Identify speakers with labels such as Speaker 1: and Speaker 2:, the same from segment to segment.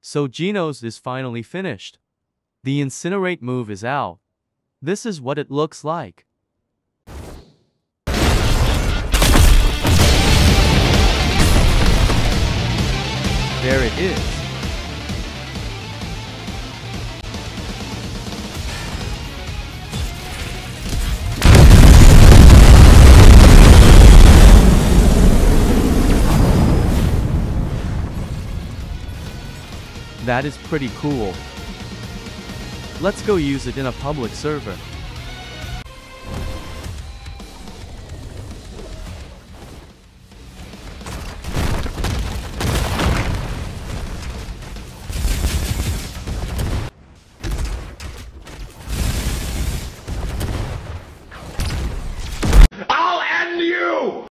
Speaker 1: So Genos is finally finished. The incinerate move is out. This is what it looks like. There it is. That is pretty cool. Let's go use it in a public server.
Speaker 2: I'll end you!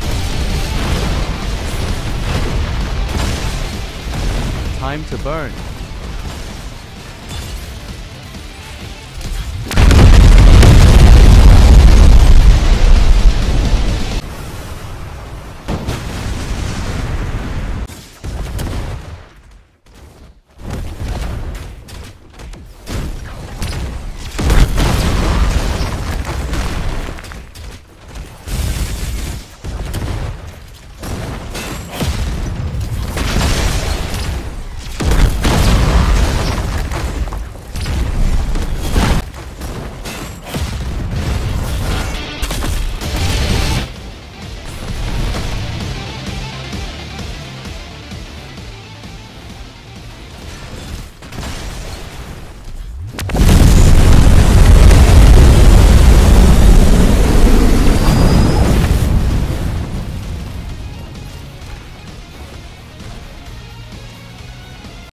Speaker 1: Time to burn.